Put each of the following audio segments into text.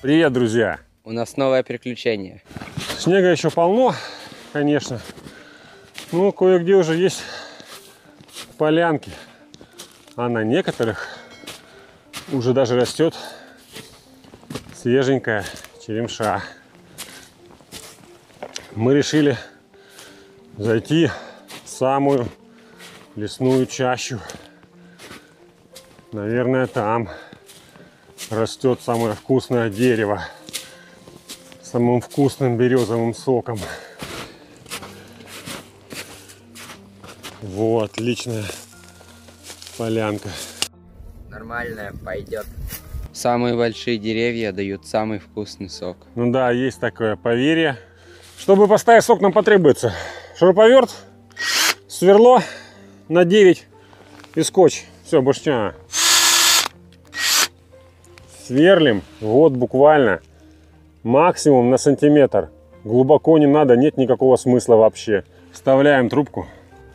Привет, друзья! У нас новое приключение. Снега еще полно, конечно. Но кое-где уже есть полянки. А на некоторых уже даже растет свеженькая черемша. Мы решили зайти в самую лесную чащу. Наверное, там растет самое вкусное дерево с самым вкусным березовым соком. Вот, отличная полянка. Нормальная, пойдет. Самые большие деревья дают самый вкусный сок. Ну да, есть такое поверье. Чтобы поставить сок, нам потребуется шуруповерт, сверло на 9 и скотч. Все, больше не надо. Сверлим, вот буквально максимум на сантиметр. Глубоко не надо, нет никакого смысла вообще. Вставляем трубку.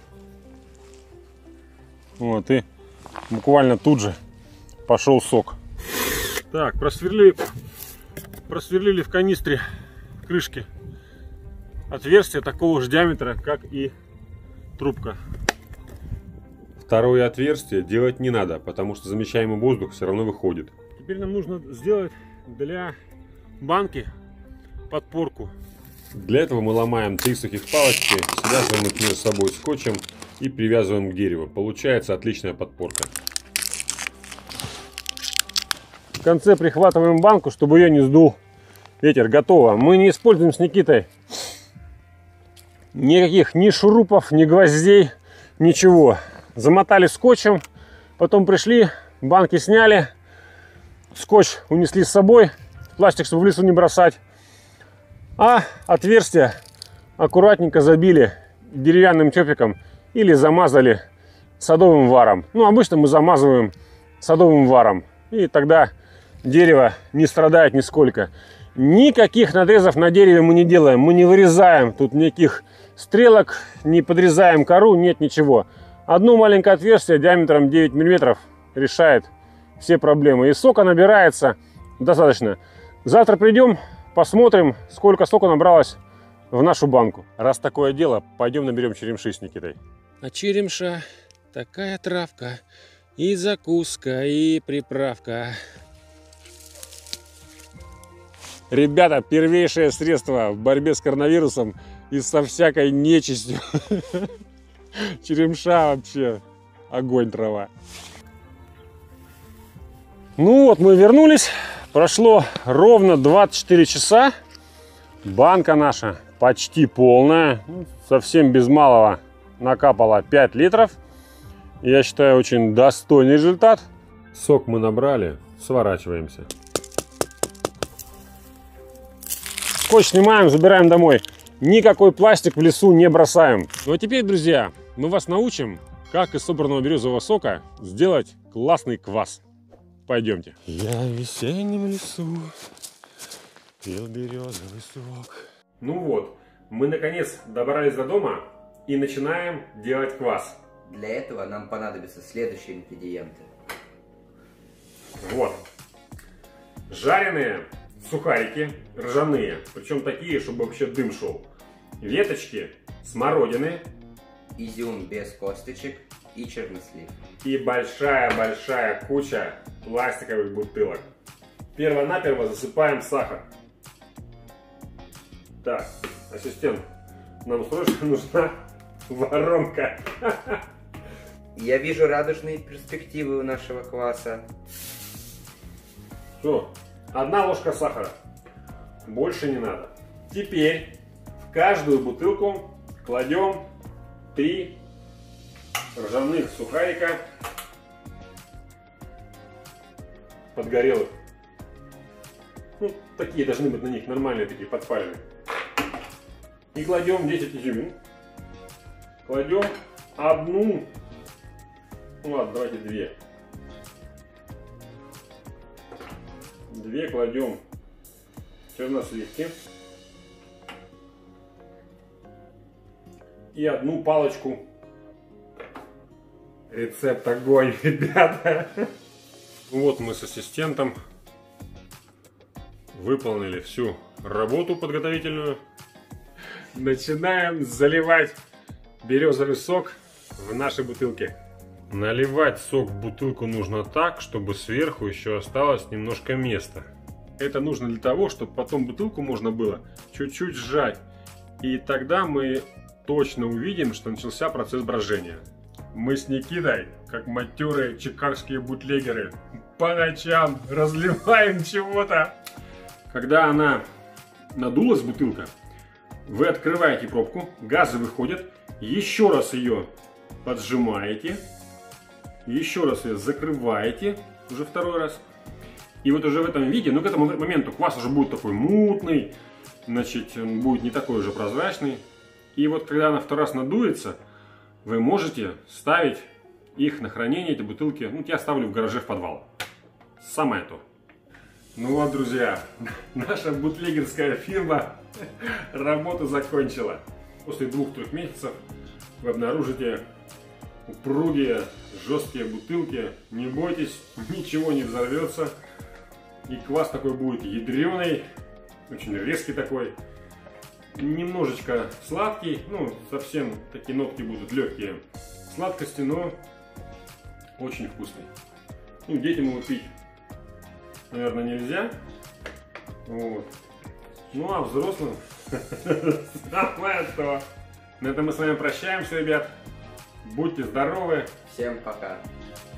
Вот, и буквально тут же пошел сок. Так, просверлили в канистре крышки отверстие такого же диаметра, как и трубка. Второе отверстие делать не надо, потому что замещаемый воздух все равно выходит. Теперь нам нужно сделать для банки подпорку. Для этого мы ломаем 3 сухих палочки, связываем их между собой скотчем и привязываем к дереву. Получается отличная подпорка. В конце прихватываем банку, чтобы ее не сдул ветер. Готово. Мы не используем с Никитой никаких ни шурупов, ни гвоздей, ничего. Замотали скотчем, потом пришли, банки сняли, скотч унесли с собой, пластик, чтобы в лесу не бросать. А отверстие аккуратненько забили деревянным чопиком или замазали садовым варом. Ну, обычно мы замазываем садовым варом. И тогда дерево не страдает нисколько. Никаких надрезов на дереве мы не делаем. Мы не вырезаем тут никаких стрелок, не подрезаем кору, нет ничего. Одно маленькое отверстие диаметром 9 мм решает все проблемы. И сока набирается достаточно. Завтра придем, посмотрим, сколько сока набралось в нашу банку. Раз такое дело, пойдем наберем черемши с Никитой. А черемша такая травка, и закуска, и приправка. Ребята, первейшее средство в борьбе с коронавирусом и со всякой нечистью. Черемша вообще огонь, трава. Ну вот, мы вернулись. Прошло ровно 24 часа. Банка наша почти полная. Совсем без малого накапало 5 литров. Я считаю, очень достойный результат. Сок мы набрали. Сворачиваемся. Скотч снимаем, забираем домой. Никакой пластик в лесу не бросаем. Ну а теперь, друзья, мы вас научим, как из собранного березового сока сделать классный квас. Пойдемте. Я в весеннем лесу пил березовый сок. Ну вот, мы наконец добрались до дома и начинаем делать квас. Для этого нам понадобятся следующие ингредиенты. Вот. Жареные сухарики ржаные, причем такие, чтобы вообще дым шел. Веточки смородины. Изюм без косточек и чернослив. И большая-большая куча пластиковых бутылок. Перво-наперво засыпаем сахар. Так, ассистент, нам срочно нужна воронка. Я вижу радужные перспективы у нашего кваса. Все, 1 ложка сахара. Больше не надо. Теперь в каждую бутылку кладем 3 ржаных сухарика подгорелых. Ну, такие должны быть на них, нормальные такие, подпаленные. И кладем 10 изюмин. Кладем 1, ну ладно, давайте 2. 2 кладем черносливки. И 1 палочку. Рецепт огонь, ребята. Вот мы с ассистентом выполнили всю работу подготовительную. Начинаем заливать березовый сок в наши бутылки. Наливать сок в бутылку нужно так, чтобы сверху еще осталось немножко места. Это нужно для того, чтобы потом бутылку можно было чуть-чуть сжать. И тогда мы точно увидим, что начался процесс брожения. Мы с Никитой, как матерые чикагские бутлегеры, по ночам разливаем чего-то. Когда она надулась, бутылка, вы открываете пробку, газы выходят, еще раз ее поджимаете, еще раз ее закрываете, уже второй раз. И вот уже в этом виде, ну к этому моменту квас уже будет такой мутный, значит, он будет не такой уже прозрачный. И вот когда она второй раз надуется, вы можете ставить их на хранение, эти бутылки. Ну, я ставлю в гараже в подвал. Самое то. Ну вот, друзья, наша бутлегерская фирма работу закончила. После 2-3 месяцев вы обнаружите упругие, жесткие бутылки. Не бойтесь, ничего не взорвется. И квас такой будет ядреный, очень резкий такой. Немножечко сладкий, ну, совсем такие нотки будут легкие сладкости, но очень вкусный. Ну, детям его пить, наверное, нельзя. Вот. Ну, а взрослым самое то. На этом мы с вами прощаемся, ребят. Будьте здоровы. Всем пока.